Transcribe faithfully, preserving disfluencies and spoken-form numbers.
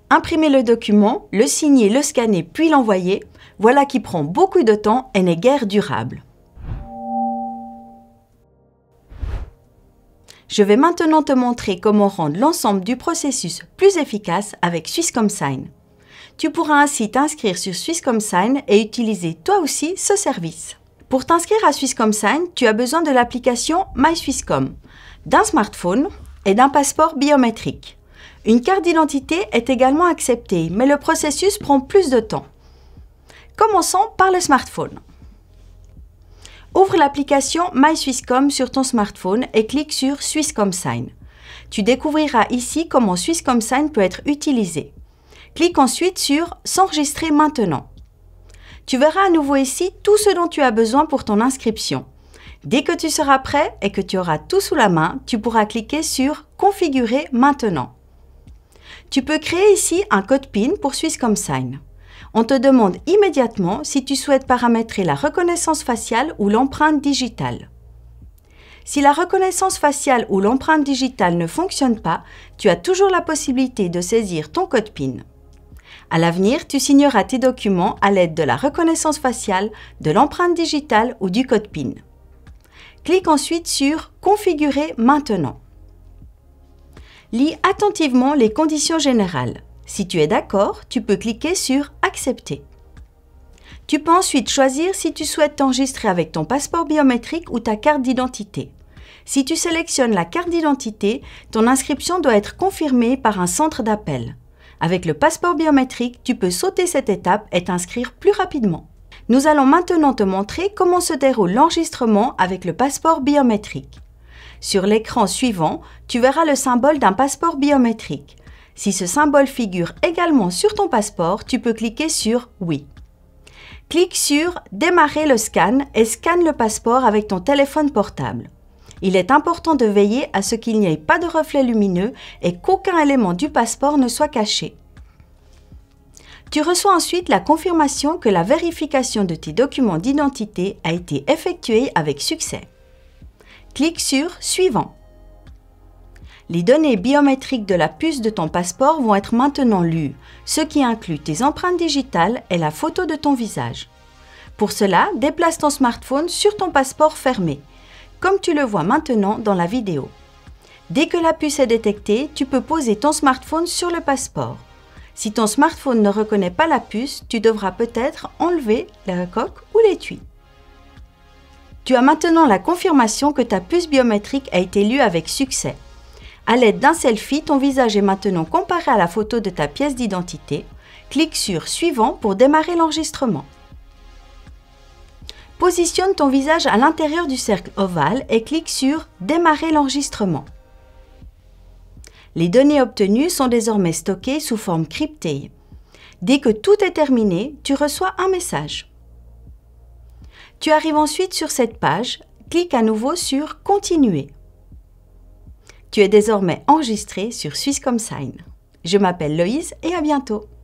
Imprimer le document, le signer, le scanner puis l'envoyer, voilà qui prend beaucoup de temps et n'est guère durable. Je vais maintenant te montrer comment rendre l'ensemble du processus plus efficace avec Swisscom-Sign. Tu pourras ainsi t'inscrire sur Swisscom-Sign et utiliser toi aussi ce service. Pour t'inscrire à Swisscom-Sign, tu as besoin de l'application MySwisscom, d'un smartphone et d'un passeport biométrique. Une carte d'identité est également acceptée, mais le processus prend plus de temps. Commençons par le smartphone. Ouvre l'application MySwisscom sur ton smartphone et clique sur Swisscom-Sign. Tu découvriras ici comment Swisscom-Sign peut être utilisé. Clique ensuite sur « S'enregistrer maintenant ». Tu verras à nouveau ici tout ce dont tu as besoin pour ton inscription. Dès que tu seras prêt et que tu auras tout sous la main, tu pourras cliquer sur « Configurer maintenant ». Tu peux créer ici un code PIN pour Swisscom-Sign. On te demande immédiatement si tu souhaites paramétrer la reconnaissance faciale ou l'empreinte digitale. Si la reconnaissance faciale ou l'empreinte digitale ne fonctionne pas, tu as toujours la possibilité de saisir ton code PIN. À l'avenir, tu signeras tes documents à l'aide de la reconnaissance faciale, de l'empreinte digitale ou du code PIN. Clique ensuite sur « Configurer maintenant ». Lis attentivement les conditions générales. Si tu es d'accord, tu peux cliquer sur « Accepter ». Tu peux ensuite choisir si tu souhaites t'enregistrer avec ton passeport biométrique ou ta carte d'identité. Si tu sélectionnes la carte d'identité, ton inscription doit être confirmée par un centre d'appel. Avec le passeport biométrique, tu peux sauter cette étape et t'inscrire plus rapidement. Nous allons maintenant te montrer comment se déroule l'enregistrement avec le passeport biométrique. Sur l'écran suivant, tu verras le symbole d'un passeport biométrique. Si ce symbole figure également sur ton passeport, tu peux cliquer sur « Oui ». Clique sur « Démarrer le scan » et scanne le passeport avec ton téléphone portable. Il est important de veiller à ce qu'il n'y ait pas de reflet lumineux et qu'aucun élément du passeport ne soit caché. Tu reçois ensuite la confirmation que la vérification de tes documents d'identité a été effectuée avec succès. Clique sur « Suivant ». Les données biométriques de la puce de ton passeport vont être maintenant lues, ce qui inclut tes empreintes digitales et la photo de ton visage. Pour cela, déplace ton smartphone sur ton passeport fermé, comme tu le vois maintenant dans la vidéo. Dès que la puce est détectée, tu peux poser ton smartphone sur le passeport. Si ton smartphone ne reconnaît pas la puce, tu devras peut-être enlever la coque ou l'étui. Tu as maintenant la confirmation que ta puce biométrique a été lue avec succès. À l'aide d'un selfie, ton visage est maintenant comparé à la photo de ta pièce d'identité. Clique sur « Suivant » pour démarrer l'enregistrement. Positionne ton visage à l'intérieur du cercle ovale et clique sur « Démarrer l'enregistrement ». Les données obtenues sont désormais stockées sous forme cryptée. Dès que tout est terminé, tu reçois un message. Tu arrives ensuite sur cette page, clique à nouveau sur « Continuer ». Tu es désormais enregistré sur Swisscom-Sign. Je m'appelle Loïse et à bientôt.